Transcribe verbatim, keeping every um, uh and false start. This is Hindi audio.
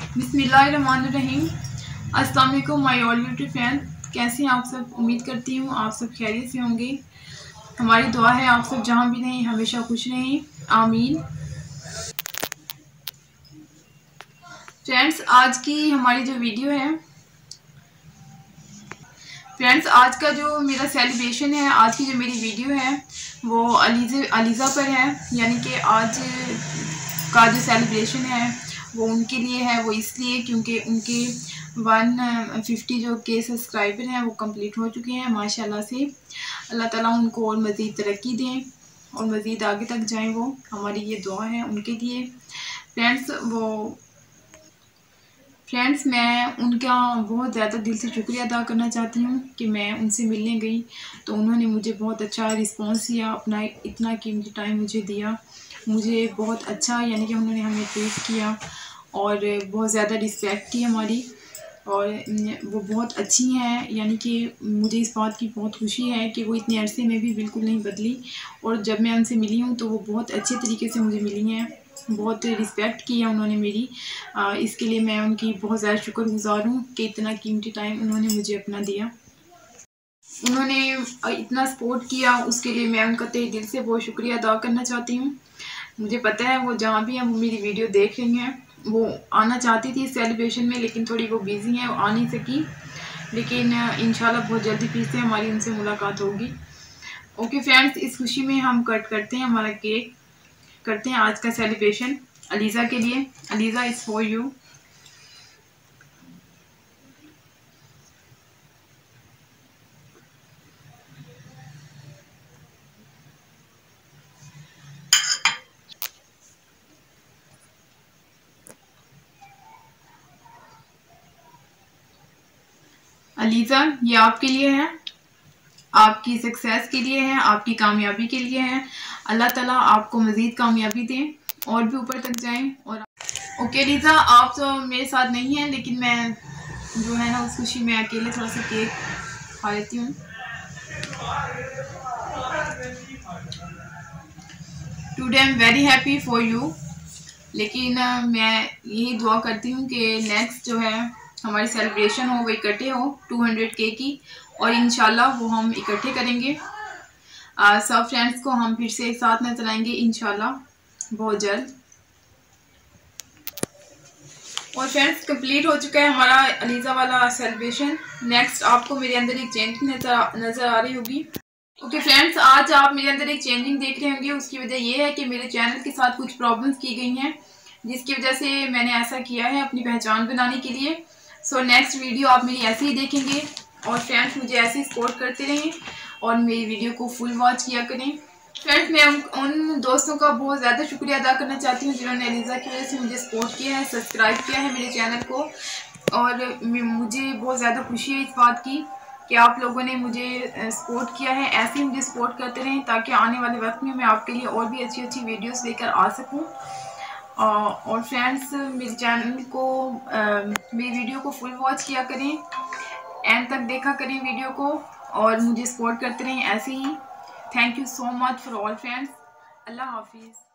बिस्मिल्लाहिर्रहमानिर्रहीम। अस्सलाम वालेकुम माय ऑल यूट्यूब फैन, कैसे हैं आप सब। उम्मीद करती हूँ आप सब खैरियत से होंगे। हमारी दुआ है आप सब जहाँ भी रहें हमेशा खुश रहें, आमीन। फ्रेंड्स आज की हमारी जो वीडियो है फ्रेंड्स आज का जो मेरा सेलिब्रेशन है, आज की जो मेरी वीडियो है वो अलीज़ा अलीज़ा पर है। यानी कि आज का जो सेलिब्रेशन है वो उनके लिए है। वो इसलिए क्योंकि उनके वन फिफ्टी जो के सब्सक्राइबर हैं वो कंप्लीट हो चुके हैं माशाल्लाह से। अल्लाह ताला उनको और मज़ीद तरक्की दें और मज़ीद आगे तक जाएं, वो हमारी ये दुआ है उनके लिए। फ्रेंड्स वो फ्रेंड्स मैं उनका बहुत ज़्यादा दिल से शुक्रिया अदा करना चाहती हूँ कि मैं उनसे मिलने गई तो उन्होंने मुझे बहुत अच्छा रिस्पांस दिया, अपना इतना कीमती टाइम मुझे दिया, मुझे बहुत अच्छा यानी कि उन्होंने हमें ट्रीट किया और बहुत ज़्यादा रिस्पेक्ट की हमारी। और वो बहुत अच्छी हैं, यानी कि मुझे इस बात की बहुत खुशी है कि वो इतने अरसे में भी बिल्कुल नहीं बदली। और जब मैं उनसे मिली हूँ तो वो बहुत अच्छे तरीके से मुझे मिली हैं, बहुत रिस्पेक्ट की है उन्होंने मेरी। आ, इसके लिए मैं उनकी बहुत ज़्यादा शुक्रगुज़ार हूँ कि इतना कीमती टाइम उन्होंने मुझे अपना दिया, उन्होंने इतना सपोर्ट किया, उसके लिए मैं उनका तहे दिल से बहुत शुक्रिया अदा करना चाहती हूँ। मुझे पता है वो जहाँ भी हैं वो मेरी वीडियो देख रही हैं। वो आना चाहती थी सेलिब्रेशन में लेकिन थोड़ी वो बिज़ी हैं, वो आ नहीं सकी, लेकिन इंशाल्लाह बहुत जल्दी फिर से हमारी उनसे मुलाकात होगी। ओके फ्रेंड्स, इस खुशी में हम कट करते हैं, हमारा केक करते हैं आज का सेलिब्रेशन अलीज़ा के लिए। Aliza is for you. Aliza ये आपके लिए है, आपकी सक्सेस के लिए है, आपकी कामयाबी के लिए है। अल्लाह ताला आपको मज़ीद कामयाबी दें और भी ऊपर तक जाएं। और ओके अलीज़ा, आप तो मेरे साथ नहीं हैं लेकिन मैं जो है ना उस खुशी में अकेले थोड़ा सा केक खा लेती हूँ। Today I am very happy for you. लेकिन मैं यही दुआ करती हूँ कि नेक्स्ट जो है हमारी सेलिब्रेशन हो वो इकट्ठे हो टू हंड्रेड के की, और इंशाल्लाह वो हम इकट्ठे करेंगे। आ, सब फ्रेंड्स को हम फिर से एक साथ नजर आएंगे इंशाल्लाह बहुत जल्द। और फ्रेंड्स कंप्लीट हो चुका है हमारा अलीज़ा वाला सेलिब्रेशन। नेक्स्ट आपको मेरे अंदर एक चेंजिंग नजर नज़र आ रही होगी। ओके फ्रेंड्स, आज आप मेरे अंदर एक चेंजिंग देख रहे होंगे। उसकी वजह यह है कि मेरे चैनल के साथ कुछ प्रॉब्लम्स की गई हैं जिसकी वजह से मैंने ऐसा किया है अपनी पहचान बनाने के लिए। सो नेक्स्ट वीडियो आप मेरी ऐसे ही देखेंगे। और फ्रेंड्स मुझे ऐसे ही सपोर्ट करते रहें और मेरी वीडियो को फुल वॉच किया करें। फ्रेंड्स मैं उन, उन दोस्तों का बहुत ज़्यादा शुक्रिया अदा करना चाहती हूँ जिन्होंने अलीज़ा की वजह से मुझे सपोर्ट किया है, सब्सक्राइब किया है मेरे चैनल को। और मुझे बहुत ज़्यादा खुशी है इस बात की कि आप लोगों ने मुझे सपोर्ट किया है। ऐसे ही मुझे सपोर्ट करते रहें ताकि आने वाले वक्त में मैं आपके लिए और भी अच्छी अच्छी वीडियोस लेकर आ सकूं। और फ्रेंड्स मेरे चैनल को मेरी वीडियो को फुल वॉच किया करें, एंड तक देखा करें वीडियो को और मुझे सपोर्ट करते रहें ऐसे ही। Thank you so much for all friends. अल्लाह हाफिज़।